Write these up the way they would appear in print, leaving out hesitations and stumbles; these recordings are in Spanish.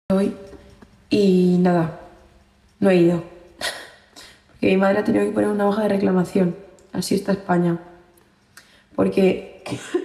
hoy y nada, no he ido. Porque mi madre ha tenido que poner una hoja de reclamación. Así está España. Porque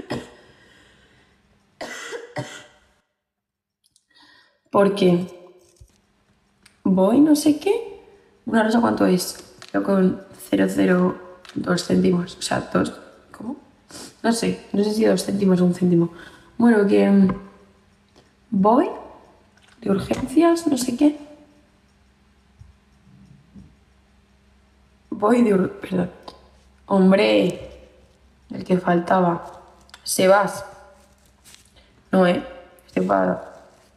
voy no sé qué. Una rosa, ¿cuánto es? Creo con 0,02 céntimos. O sea, dos. ¿Cómo? No sé si 2 céntimos o 1 céntimo. Bueno, que voy de urgencias, no sé qué. Perdón. Hombre, el que faltaba. Sebas. No, estoy para.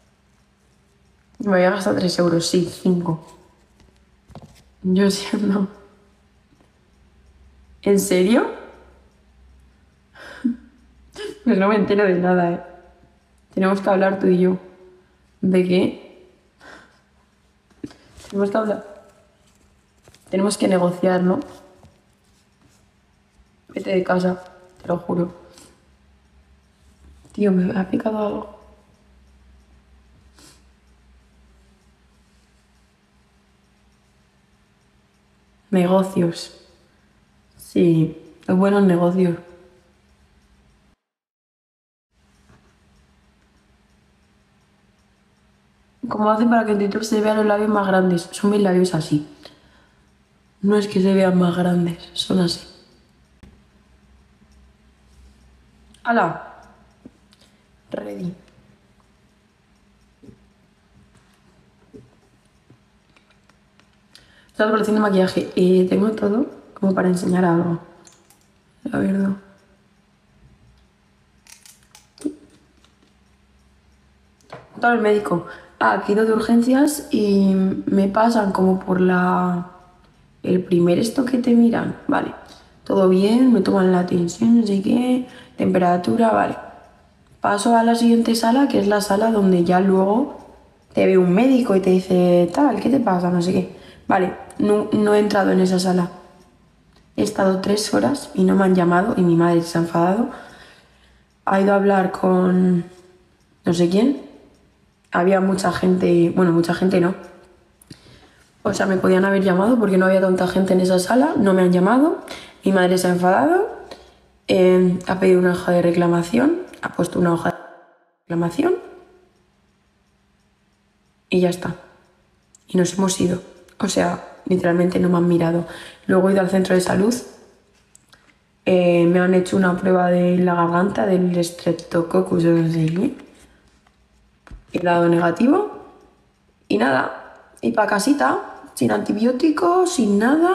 Me había gastado 3 euros, sí, 5. Yo siendo. ¿En serio? Pues no me entero de nada, Tenemos que hablar tú y yo. ¿De qué? Tenemos que hablar. Tenemos que negociar, ¿no? Vete de casa, te lo juro. Tío, me ha picado algo. Negocios. Sí, los buenos negocios. ¿Cómo hacen para que en TikTok se vean los labios más grandes? Son mis labios así. No es que se vean más grandes, son así. ¡Hala! Ready. Esta colección de maquillaje. Tengo todo como para enseñar algo. La verdad. Todo el médico. He ido de urgencias y me pasan como por el primer esto que te miran. Vale. Todo bien, me toman la tensión, no sé qué, temperatura, vale. Paso a la siguiente sala, que es la sala donde ya luego te ve un médico y te dice, tal, ¿qué te pasa? No sé qué. Vale, no he entrado en esa sala. He estado 3 horas y no me han llamado y mi madre se ha enfadado. Ha ido a hablar con no sé quién. Había mucha gente, bueno, mucha gente no. O sea, me podían haber llamado porque no había tanta gente en esa sala. No me han llamado. Mi madre se ha enfadado. Ha pedido una hoja de reclamación. Ha puesto una hoja de reclamación. Y ya está. Y nos hemos ido. O sea, literalmente no me han mirado. Luego he ido al centro de salud. Me han hecho una prueba de la garganta, del Streptococcus o no sé qué. He dado negativo. Y nada. Y para casita. Sin antibióticos, sin nada.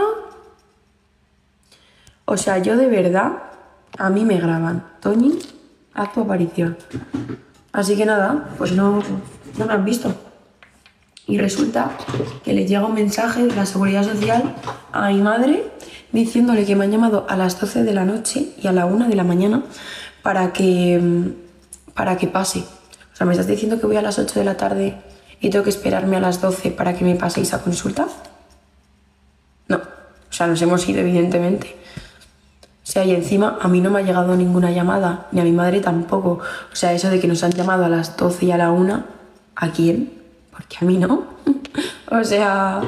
O sea, yo de verdad, a mí me graban. Toñi, haz tu aparición. Así que nada, pues no me han visto. Y resulta que le llega un mensaje de la Seguridad Social a mi madre diciéndole que me han llamado a las 12 de la noche y a la 1 de la mañana para que pase. O sea, ¿me estás diciendo que voy a las 8 de la tarde y tengo que esperarme a las 12 para que me paséis a consulta? No. O sea, nos hemos ido, evidentemente. O sea, y encima a mí no me ha llegado ninguna llamada, ni a mi madre tampoco. O sea, eso de que nos han llamado a las 12 y a la 1, ¿a quién? Porque a mí no. O sea,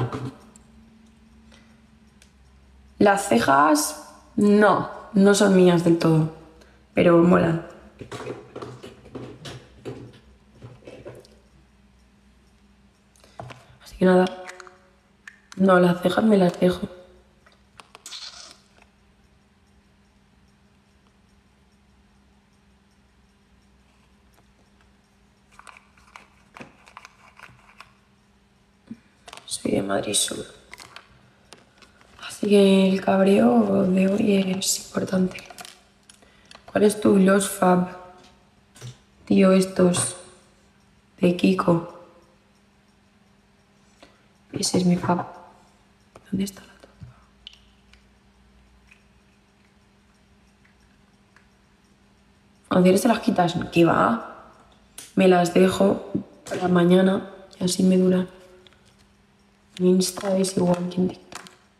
las cejas no son mías del todo, pero molan. Así que nada, no, las cejas me las dejo. Soy de Madrid Sur. Así que el cabreo de hoy es importante. ¿Cuál es tu Los Fab? Tío, estos de Kiko. Ese es mi fab. ¿Dónde está la tapa? Cuando quieres te las quitas. ¿Qué va? Me las dejo para mañana y así me duran. Mi Insta es igual que en TikTok.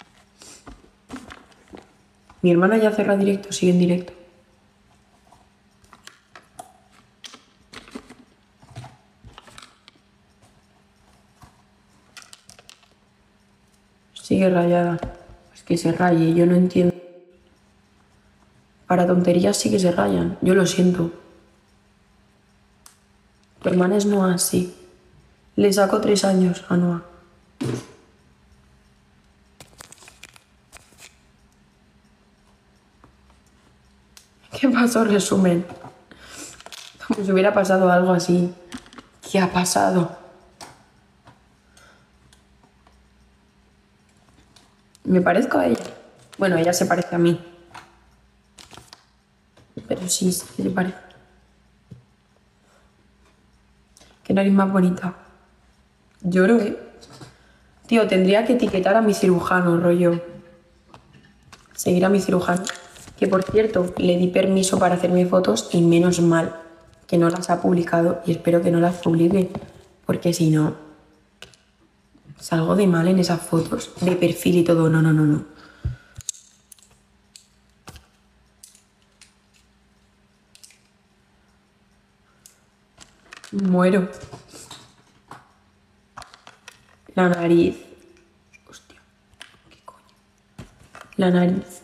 Mi hermana ya cerró directo, sigue en directo. Sigue rayada. Es que se raye, yo no entiendo. Para tonterías sí que se rayan. Yo lo siento. Tu hermana es Noa, sí. Le saco 3 años a Noa. ¿Qué pasó? Resumen. Como si hubiera pasado algo así. ¿Qué ha pasado? ¿Me parezco a ella? Bueno, ella se parece a mí. Pero sí, sí se parece. Qué nariz más bonita. Lloro, ¿eh? Tío, tendría que etiquetar a mi cirujano, rollo. Seguir a mi cirujano. Que por cierto, le di permiso para hacerme fotos y menos mal que no las ha publicado y espero que no las publique. Porque si no, salgo de mal en esas fotos. De perfil y todo. No, no, no, no. Muero. La nariz. Hostia. ¿Qué coño? La nariz.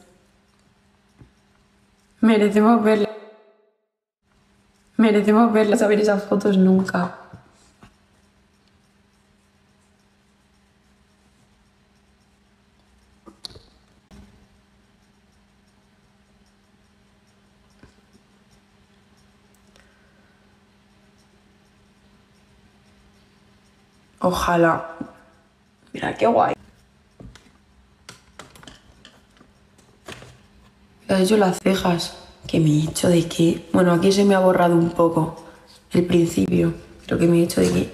Merecemos verla. Merecemos verlas a ver esas fotos nunca. Ojalá. Mira qué guay. Me has hecho las cejas. ¿Que me he hecho de qué? Bueno, aquí se me ha borrado un poco el principio. Pero que me he hecho de qué.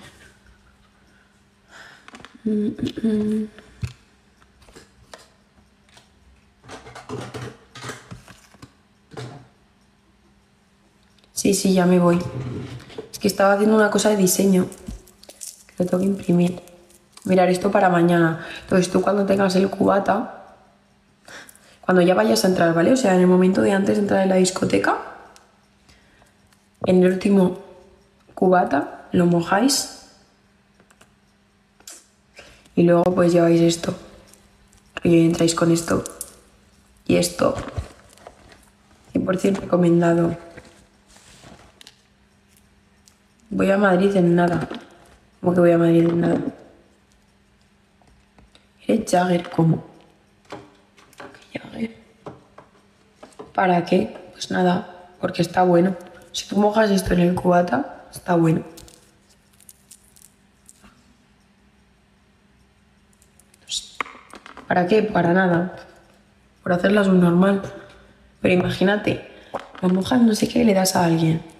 Sí, sí, ya me voy. Es que estaba haciendo una cosa de diseño. Que lo tengo que imprimir. Mirar esto para mañana. Entonces tú cuando tengas el cubata, cuando ya vayas a entrar, ¿vale? O sea, en el momento de antes de entrar en la discoteca, en el último cubata lo mojáis y luego pues lleváis esto. Y entráis con esto. Y esto. 100% recomendado. Voy a Madrid en nada. ¿Cómo que voy a Madrid en nada? ¿Eres Jagger? ¿Cómo? ¿Qué Jagger? ¿Para qué? Pues nada, porque está bueno. Si tú mojas esto en el cubata, está bueno. Pues, ¿para qué? Para nada. Por hacerlas un normal. Pero imagínate, lo mojas no sé qué y le das a alguien.